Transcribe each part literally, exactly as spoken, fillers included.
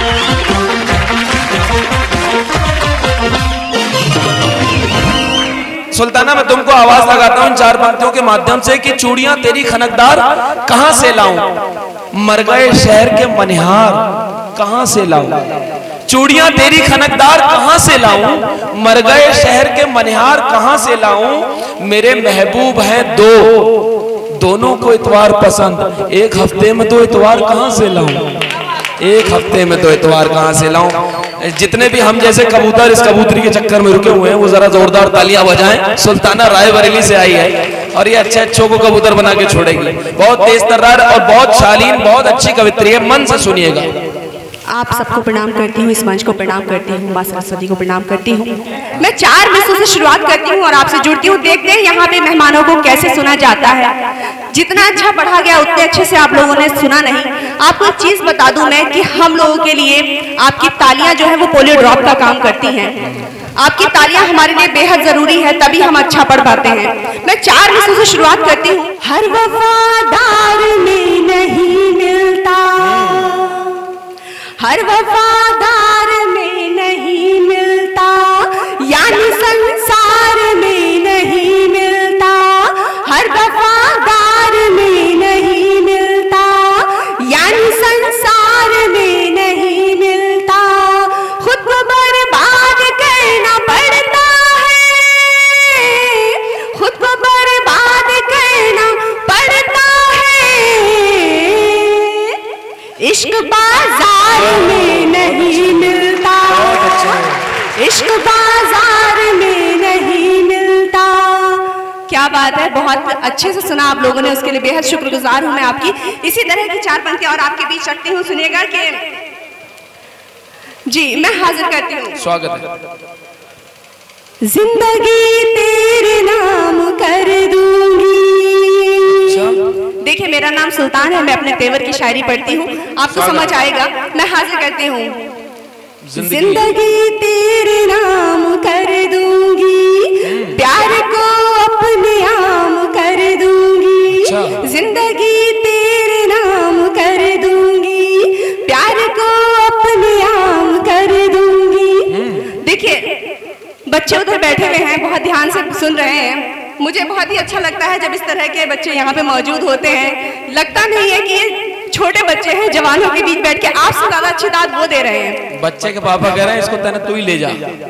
सुल्ताना मैं तुमको आवाज लगाता हूं इन चार पंक्तियों के माध्यम से कि चूड़ियां तेरी खनकदार कहां से लाऊं, मर गए शहर के मनिहार कहां से लाऊं। चूड़ियां तेरी खनकदार कहां से लाऊं, मर गए शहर के मनिहार कहां से लाऊं। मेरे महबूब हैं दो, दोनों को इतवार पसंद, एक हफ्ते में दो इतवार कहां से लाऊं, एक हफ्ते में दो इतवार कहां से लाऊं। जितने भी हम जैसे कबूतर इस कबूतरी के चक्कर में रुके हुए हैं वो जरा जोरदार तालियां बजाएं। सुल्ताना रायबरेली से आई है और ये अच्छे अच्छों को कबूतर बना के छोड़ेगी। बहुत तेज तर्रार और बहुत शालीन, बहुत अच्छी कवित्री है, मन से सुनिएगा। आप सबको प्रणाम करती हूँ, इस मंच को प्रणाम करती हूँ, माँ सरस्वती को प्रणाम करती हूँ। मैं चार मिसरों से शुरुआत करती हूँ और आपसे जुड़ती हूँ। देखते हैं यहाँ पे मेहमानों को कैसे सुना जाता है। जितना अच्छा पढ़ा गया उतने अच्छे से आप लोगों ने सुना नहीं। आपको एक चीज बता दूं मैं कि हम लोगों के लिए आपकी तालियां जो है वो पोलियो ड्रॉप का काम करती हैं। आपकी तालियां हमारे लिए बेहद जरूरी है, तभी हम अच्छा पढ़ पाते हैं। मैं चार मिसरों से शुरुआत करती हूँ। हर वफादार में नहीं मिलता, हर वफादार में नहीं मिलता, यानी संसार में नहीं मिलता। हर वफादार में नहीं मिलता, यानी संसार में नहीं मिलता। खुद को बर्बाद करना पड़ता है, खुद को बर्बाद करना पड़ता है। इश्क बाजार में नहीं मिलता, इश्क बाजार में नहीं मिलता। क्या बात है, बहुत अच्छे से सुना आप लोगों ने, उसके लिए बेहद शुक्रगुजार हूं मैं आपकी। इसी तरह की चार पंक्तियां और आपके बीच रखती हूँ, सुनिएगा कि जी मैं हाजिर करती हूँ। स्वागत है। जिंदगी तेरे नाम कर दूंगी। देखिए मेरा नाम सुल्तान है, मैं अपने तेवर की शायरी पढ़ती हूँ, आपको समझ आएगा। मैं हाजिर करती हूँ। जिंदगी तेरे नाम कर दूंगी, प्यार को अपने आम कर दूंगी। जिंदगी तेरे नाम कर दूंगी, प्यार को अपने आम कर दूंगी। देखिए बच्चे उधर बैठे हुए हैं, बहुत ध्यान से सुन रहे हैं। मुझे बहुत ही अच्छा लगता है जब इस तरह के बच्चे यहाँ पे मौजूद होते हैं। लगता नहीं है कि ये छोटे बच्चे हैं, जवानों के बीच बैठ के आपसे ज्यादा अच्छी दाद वो दे रहे हैं। बच्चे के पापा कह रहे हैं इसको तने तू ही ले जा।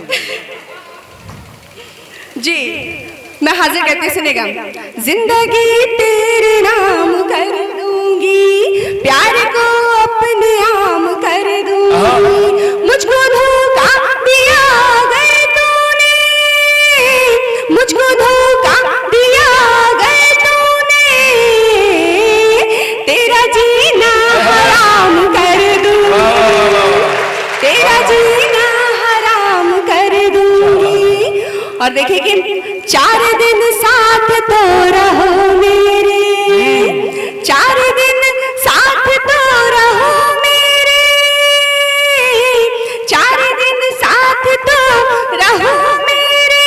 जी मैं हाजिर करती हूँ, सुनेगा। जिंदगी तेरे नाम कर दूंगी, प्यार को अपने आम कर दूंगी। मुझको धोखा दिया गए तूने, मुझको धोखा दिया गए तूने। तेरा जीना हराम कर दूंगी, तेरा जीना हराम कर दूंगी। और देखिए कि चार दिन साथ तो रहो मेरे, चार दिन साथ तो रहो मेरे, चार दिन साथ तो रहो मेरे।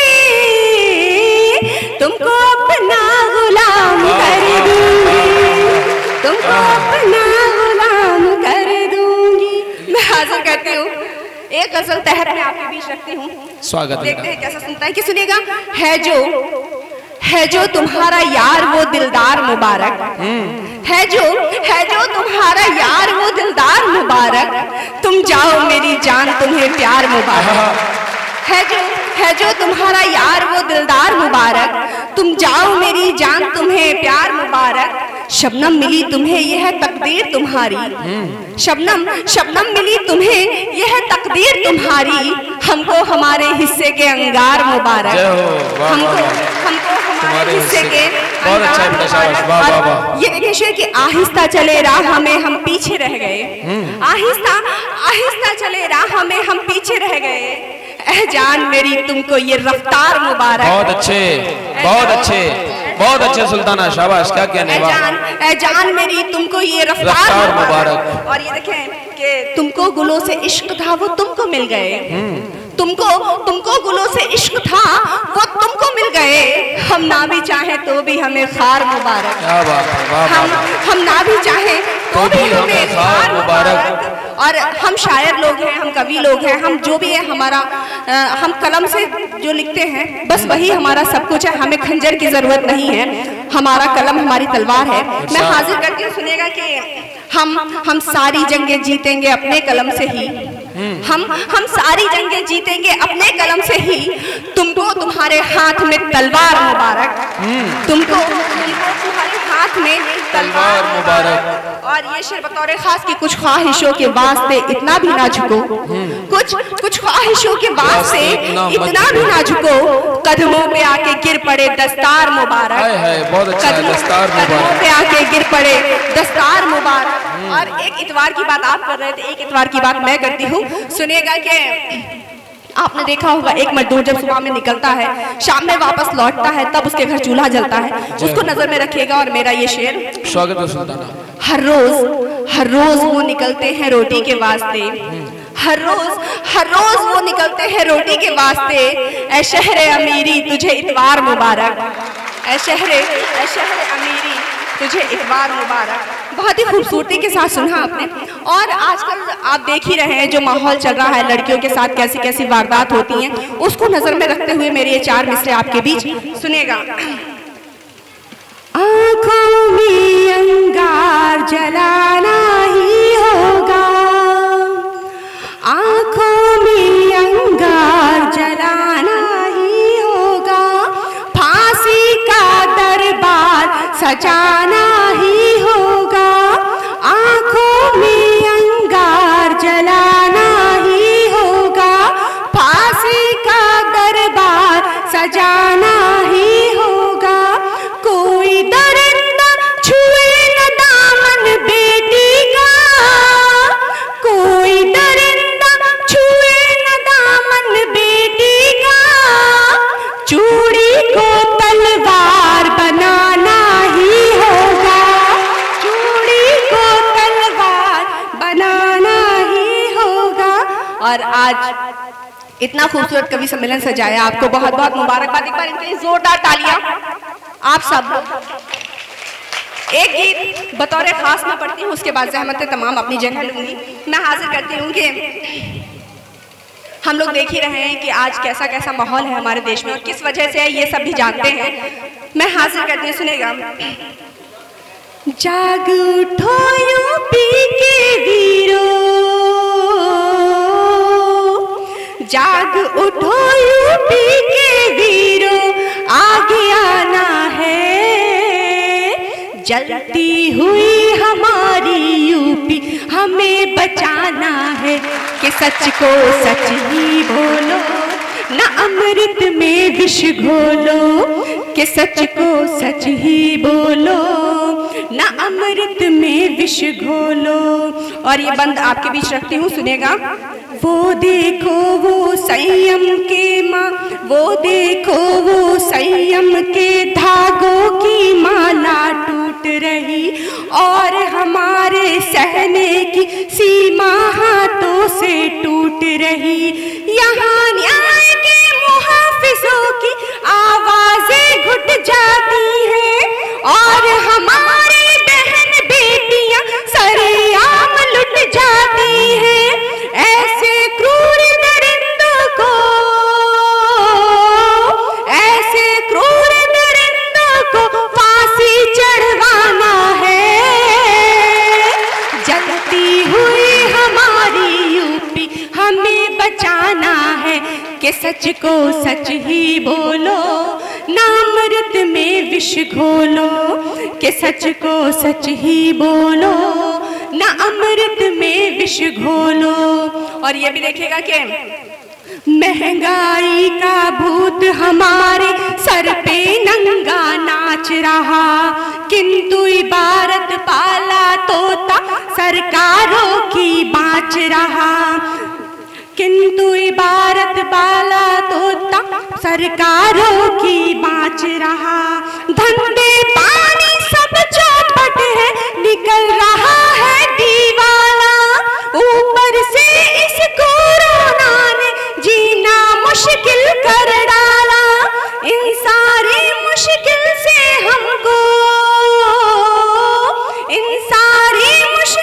तुमको अपना गुलाम कर दूंगी, तुमको अपना गुलाम कर दूंगी। मैं हाजिर करती हूँ, एक गजल तहत मैं आपके बीच रखती हूँ। स्वागत है। देखते हैं कैसा सुनता है कि सुनिएगा। है जो है जो तुम्हारा यार वो दिलदार मुबारक, है जो है जो तुम्हारा यार वो दिलदार मुबारक। तुम जाओ मेरी जान तुम्हें प्यार मुबारक। है जो है जो तुम्हारा यार वो दिलदार मुबारक। तुम जाओ मेरी जान तुम्हें प्यार मुबारक। शबनम मिली तुम्हें यह तकदीर तुम्हारी, शबनम शबनम मिली तुम्हें यह तकदीर तुम्हारी। हमको हमारे हिस्से के अंगार मुबारक, हमको हमको हमारे हिस्से के अंगार मुबारक। ये देखिए शेर कि आहिस्ता चले राह में हम पीछे रह गए, आहिस्ता आहिस्ता चले राह में हम पीछे रह गए। ऐ जान मेरी तुमको ये रफ्तार मुबारक। बहुत अच्छे, बहुत अच्छे, बहुत अच्छे सुल्ताना, शाबाश, क्या कहने। ऐ जान ऐ जान मेरी तुमको ये रफ्तार मुबारक। और ये देखें कि तुमको गुलों से इश्क था वो तुमको मिल गए, तुमको तुमको गुलों से इश्क था वो तुमको मिल गए। हम ना भी चाहे तो भी हमें खार मुबारक, क्या बात है, हम हम ना भी चाहे तो भी हमें इत्वार मुबारक। और हम शायर लोग हैं, हम कवि लोग हैं, हम जो भी है हमारा आ, हम कलम से जो लिखते हैं बस वही हमारा सब कुछ है। हमें खंजर की जरूरत नहीं है, हमारा कलम हमारी तलवार है। मैं हाजिर करती हूँ, सुनिएगा कि हम हम सारी जंगें जीतेंगे अपने कलम से ही। हम हम सारी जंगें जीतेंगे अपने कलम से ही। तुमको तुम्हारे हाथ में तलवार मुबारक, तुमको तुम्हारे हाथ में तलवार मुबारक। और ये शेर बतौर खास की कुछ ख्वाहिशों के वास्ते इतना भी ना झुको, कुछ कुछ ख्वाहिशों के वास्ते इतना भी ना झुको, कदमों पे आके गिर पड़े दस्तार मुबारक, बहुत अच्छा है, दस्तार मुबारक पे आके गिर पड़े दस्तार मुबारक। और एक इतवार की बात आप कर रहे थे, एक इतवार की बात मैं करती हूँ। सुनिएगा कि आपने देखा होगा एक मजदूर जब सुबह में निकलता है, शाम में वापस लौटता है, तब उसके घर चूल्हा जलता है, उसको नजर में रखिएगा। और मेरा ये शेर, स्वागत है सुल्ताना। हर रोज हर रोज वो निकलते हैं रोटी के वास्ते, हर रोज हर रोज वो निकलते हैं रोटी के वास्ते। ऐ शहरे अमीरी तुझे इतवार मुबारक, ऐ शहरे ऐ शहरे अमीरी तुझे इतवार मुबारक। बहुत ही खूबसूरती के साथ सुना आपने। और आजकल आप देख ही रहे हैं जो माहौल चल रहा है, लड़कियों के साथ कैसी कैसी वारदात होती हैं, उसको नजर में रखते हुए मेरे ये चार मिसरे आपके बीच सुनेगा। आंखों में अंगार जलाना ही होगा, आंखों में अंगार जलाना ही होगा, फांसी का दरबार सजाना ही होगा, आंखों में अंगार जलाना ही होगा, फांसी का दरबार सजाना ही होगा। कोई दरिंदा छुए न दामन बेटी का, कोई दरिंदा छुए न दामन बेटी का, चूड़ी को तलवार बनाना ही होगा, चूड़ी को तलवार बनाना ही होगा। और आज इतना खूबसूरत कवि सम्मेलन सजाया, आपको बहुत बहुत मुबारकबाद। एक बार इनके लिए जोरदार तालियां आप सब। एक गीत बतौर खास मैं पढ़ती हूँ, उसके बाद ज़हमत तमाम अपनी जगह लूंगी। मैं हाजिर करती हूँ कि हम लोग देख ही रहे हैं कि आज कैसा कैसा माहौल है हमारे देश में और किस वजह से है, ये सब भी जानते हैं। मैं हाजिर करती हूँ, सुनेगा। जाग उठो यूपी के वीरों, जाग उठो यूपी के वीरों, आगे आना है। जलती हुई हमारी यूपी हमें बचाना है, कि सच को सच ही बोलो न अमृत में विष घोलो, कि सच को सच ही बोलो न अमृत में विष घोलो। और ये बंद आपके बीच रखती हूँ, सुनेगा। वो देखो वो संयम के माँ, वो देखो वो संयम के धागों की माला टूट रही, और हमारे सहने की सीमा हाथों से टूट रही। यहाँ न्याय के मुहाफिजों की आवाजें घुट जाती हैं, और हमारी बहन बेटियां सरेआम लुट जाती हैं। ऐसे क्रूर दरिंदों को, ऐसे क्रूर दरिंदों को फांसी चढ़वाना है। जलती हुई हमारी यूपी हमें बचाना है, कि सच को सच ही बोलो ना अमृत में विष घोलो, कि सच को सच ही बोलो ना अमृत में विष घोलो। और ये भी देखिएगा कि महंगाई का भूत हमारे सर पे नंगा नाच रहा, किंतु इबारत पाला तोता सरकारों की बाँच रहा, किंतु इबारत पाला तोता सरकारों की बाँच रहा। धंधे पानी सब चौपट है, निकल रहा है दीवाना, ऊपर से इस कोरोना ने जीना मुश्किल कर डाला। इन सारी मुश्किल से हमको, इन सारी मुश्किल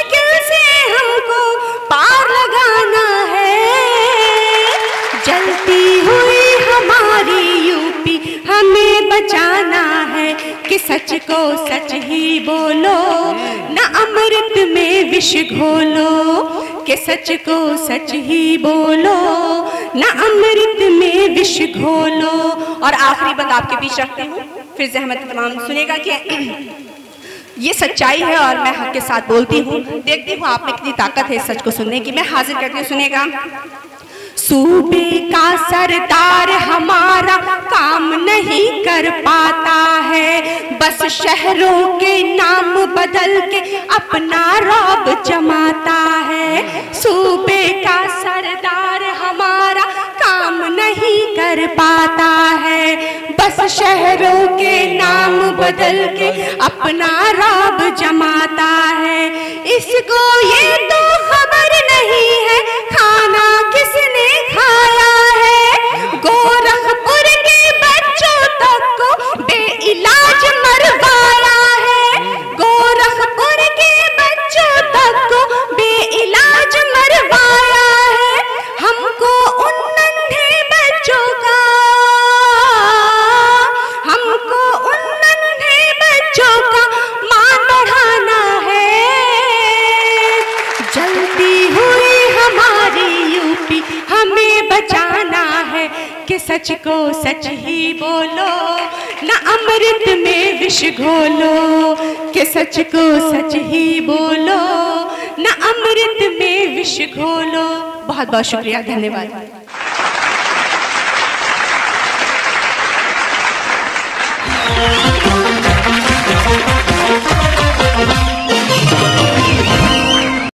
सच को सच ही बोलो, न अमृत में विष घोलो। कि सच को सच ही बोलो, न अमृत में विष घोलो। और आखिरी बंद आपके बीच रखती हूँ, फिर ज़हमत तमाम सुनेगा कि ये सच्चाई है और मैं हक के साथ बोलती हूँ। देखती हूँ आप में कितनी ताकत है इस सच को सुनने की। मैं हाजिर करती हूँ, सुनेगा। सूबे का सरदार हमारा काम नहीं कर पाता है, बस शहरों के नाम बदल के अपना रौब जमाता है। सूबे का सरदार हमारा काम नहीं कर पाता है, बस शहरों के नाम बदल के अपना रौब जमाता है। इसको ये तो खबर नहीं है खाना किसने खाया है, गोरखपुर के बच्चों तक को बेइलाज मरवाया है। गोरखपुर के बच्चों तक को बेइलाज मरवाया है। हमको उन नन्हे बच्चों का, हमको उन नन्हे बच्चों का मान बढ़ाना है। जलती हुई हमारी यूपी हमें बचाना है। कि सच को सच ही बोलो, न अमृत में विष घोलो। कि सच को सच ही बोलो, न अमृत में विष घोलो। बहुत बहुत शुक्रिया, धन्यवाद।